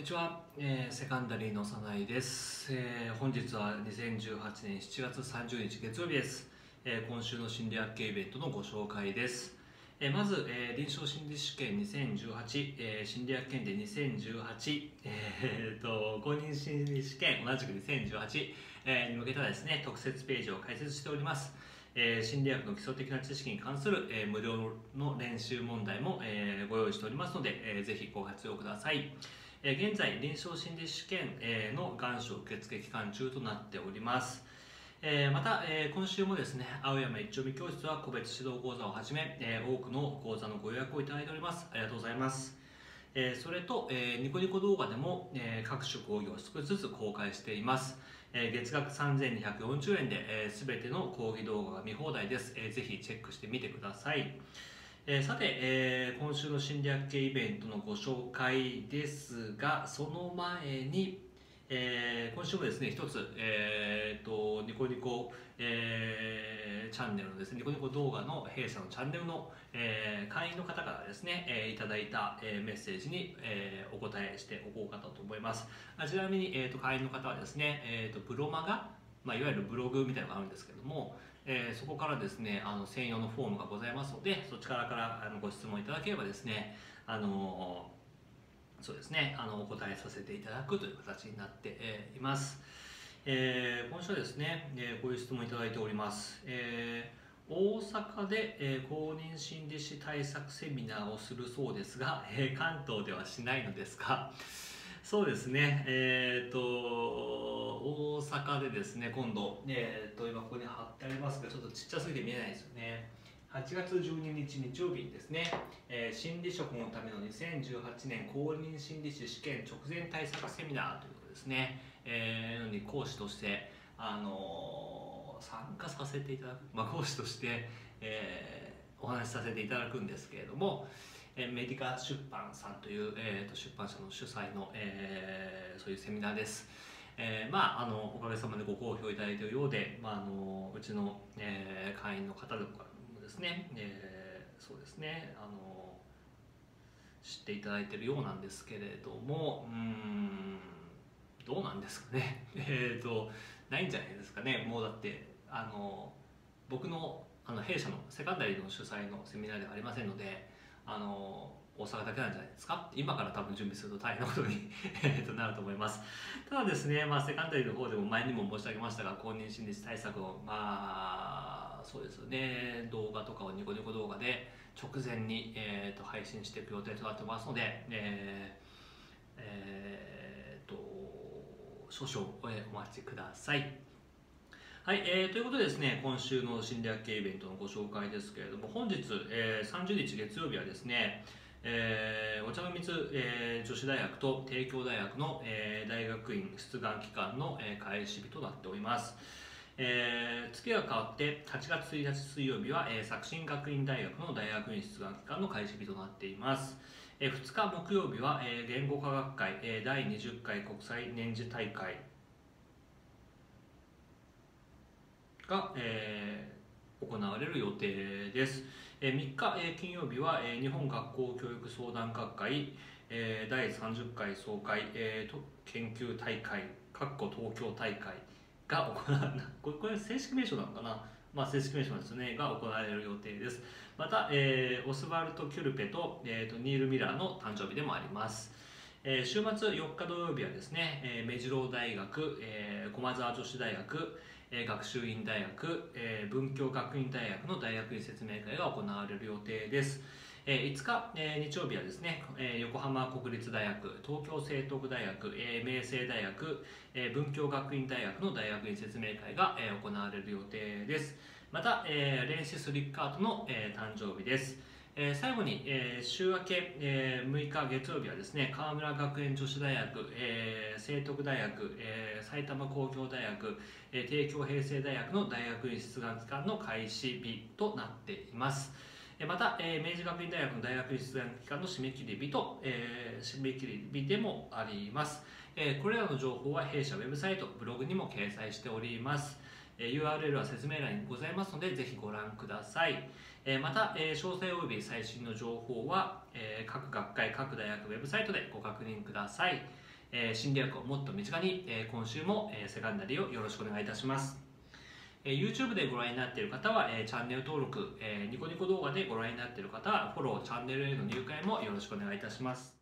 にちは、セカンダリーの早苗です、本日は2018年7月30日月曜日です、今週の心理学系イベントのご紹介です、まず、臨床心理試験2018、心理学検定2018、公認心理試験同じく2018、に向けたですね特設ページを開設しております。心理学の基礎的な知識に関する、無料の練習問題も、ご用意しておりますので、ぜひご活用ください。現在、臨床心理試験、の願書受付期間中となっております。また、今週もですね、青山一丁目教室は個別指導講座をはじめ、多くの講座のご予約をいただいております。ありがとうございます。それと、ニコニコ動画でも、各種講義を少しずつ公開しています。月額3240円で、全ての講義動画が見放題です。ぜひチェックしてみてください。さて、今週の心理学系イベントのご紹介ですが、その前に、今週もですね、一つ、ニコニコ、チャンネルのですね、ニコニコ動画の弊社のチャンネルの、会員の方からですね、いただいた、メッセージに、お答えしておこうかと思います。ちなみに、会員の方はですね、ブロマガ、いわゆるブログみたいなのがあるんですけども、そこからですね専用のフォームがございますので、そちらからご質問いただければですねそうですねお答えさせていただくという形になっています。今週はですねこういう質問いただいております。大阪で公認心理師対策セミナーをするそうですが、関東ではしないのですか？そうですね、大阪でですね、今度、今ここに貼ってありますが、ちょっとちっちゃすぎて見えないですよね。8月12日日曜日にですね、心理職のための2018年公認心理師試験直前対策セミナーということですね、に講師として、参加させていただく、講師として、お話しさせていただくんですけれども、メディカ出版さんという、出版社の主催の、そういうセミナーです。おかげさまでご好評いただいているようで、うちの、会員の方とかもですね、そうですね知っていただいているようなんですけれども、どうなんですかねないんじゃないですかね。もうだって僕の弊社のセカンダリーの主催のセミナーではありませんので、大阪だけなんじゃないですか。今から多分準備すると大変なことになると思います。ただですね、セカンダリーの方でも前にも申し上げましたが、公認心理師対策をそうですよね、動画とかをニコニコ動画で直前に、配信していく予定となってますので、少々お待ちください。はい、ということでですね、今週の心理学系イベントのご紹介ですけれども、本日、30日月曜日はですね、お茶の水、女子大学と帝京大学の、大学院出願期間の、開始日となっております。月が変わって8月1日水曜日は、作新学院大学の大学院出願期間の開始日となっています。2日木曜日は、言語科学会、第20回国際年次大会が、行われる予定です。3日、金曜日は、日本学校教育相談学会、第30回総会、研究大会東京大会が行われるこれ正式名称なのかな、正式名称ですねが行われる予定です。また、オスワルト・キュルペと、ニール・ミラーの誕生日でもあります。週末4日土曜日はですね、目白大学、駒沢女子大学、学習院大学、文京学院大学の大学院説明会が行われる予定です。5日、日曜日はですね、横浜国立大学、東京聖徳大学、明星大学、文京学院大学の大学院説明会が、行われる予定です。また、レンシス・リッカートの、誕生日です。最後に、週明け、6日月曜日はですね、川村学園女子大学、聖徳大学、埼玉工業大学、帝京平成大学の大学院出願期間の開始日となっています。また、明治学院大学の大学院出願期間の締め切り日と、締め切り日でもあります。これらの情報は弊社ウェブサイト、ブログにも掲載しております。URL は説明欄にございますので、ぜひご覧ください。また、詳細及び最新の情報は、各学会、各大学ウェブサイトでご確認ください。 心理学をもっと身近に、今週も、セカンダリーをよろしくお願いいたします。YouTube でご覧になっている方は、チャンネル登録、ニコニコ動画でご覧になっている方はフォロー、チャンネルへの入会もよろしくお願いいたします。